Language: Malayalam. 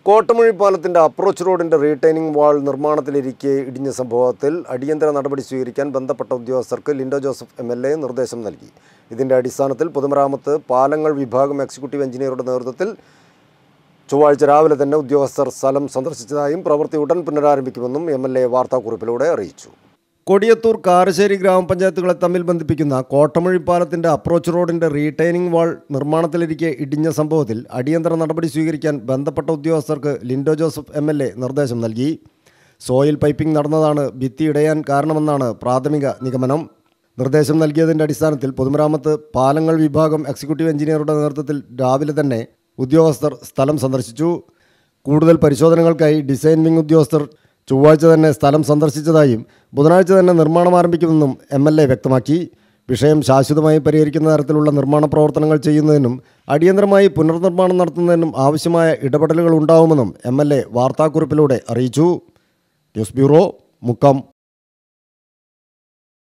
കോട്ടമഴി പാലത്തിന്റെ അപ്രോച്ച് റോഡിന്റെ റീടൈനിംഗ് വാൾ നിർമ്മാണത്തിലിരിക്കെ ഇടിഞ്ഞ സംഭവത്തിൽ അടിയന്തര നടപടി സ്വീകരിക്കാൻ ബന്ധപ്പെട്ട ഉദ്യോഗസ്ഥർക്ക് ലിൻഡോ ജോസഫ് എംഎൽഎ നിർദ്ദേശം നൽകി. ഇതിന്റെ അടിസ്ഥാനത്തിൽ പൊതുമരാമത്ത് പാലങ്ങൾ വിഭാഗം എക്സിക്യൂട്ടീവ് എഞ്ചിനീയറുടെ നേതൃത്വത്തിൽ ചൊവ്വാഴ്ച രാവിലെ തന്നെ ഉദ്യോഗസ്ഥർ സ്ഥലം സന്ദർശിച്ചതായും പ്രവൃത്തി ഉടൻ പുനരാരംഭിക്കുമെന്നും എംഎൽഎ വാർത്താക്കുറിപ്പിലൂടെ അറിയിച്ചു. കൊടിയത്തൂർ കാരശ്ശേരി ഗ്രാമപഞ്ചായത്തുകളെ തമ്മിൽ ബന്ധിപ്പിക്കുന്ന കോട്ടമഴി പാലത്തിന്റെ അപ്രോച്ച് റോഡിന്റെ റീടൈനിംഗ് വാൾ നിർമ്മാണത്തിലിരിക്കെ ഇടിഞ്ഞ സംഭവത്തിൽ അടിയന്തര നടപടി സ്വീകരിക്കാൻ ബന്ധപ്പെട്ട ഉദ്യോഗസ്ഥർക്ക് ലിൻഡോ ജോസഫ് എംഎൽഎ നിർദ്ദേശം നൽകി. സോയിൽ പൈപ്പിംഗ് നടന്നതാണ് ഭിത്തി ഇടയാൻ കാരണമെന്നാണ് പ്രാഥമിക നിഗമനം. നിർദ്ദേശം നൽകിയതിൻ്റെ അടിസ്ഥാനത്തിൽ പൊതുമരാമത്ത് പാലങ്ങൾ വിഭാഗം എക്സിക്യൂട്ടീവ് എഞ്ചിനീയറുടെ നേതൃത്വത്തിൽ രാവിലെ തന്നെ ഉദ്യോഗസ്ഥർ സ്ഥലം സന്ദർശിച്ചു. കൂടുതൽ പരിശോധനകൾക്കായി ഡിസൈൻ വിംഗ് ഉദ്യോഗസ്ഥർ ചൊവ്വാഴ്ച തന്നെ സ്ഥലം സന്ദർശിച്ചതായും ബുധനാഴ്ച തന്നെ നിർമ്മാണം ആരംഭിക്കുമെന്നും എംഎൽഎ വ്യക്തമാക്കി. വിഷയം ശാശ്വതമായി പരിഹരിക്കുന്ന തരത്തിലുള്ള നിർമ്മാണ പ്രവർത്തനങ്ങൾ ചെയ്യുന്നതിനും അടിയന്തരമായി പുനർനിർമ്മാണം നടത്തുന്നതിനും ആവശ്യമായ ഇടപെടലുകൾ ഉണ്ടാവുമെന്നും എംഎൽഎ വാർത്താക്കുറിപ്പിലൂടെ അറിയിച്ചു. News bureau, Mukkam.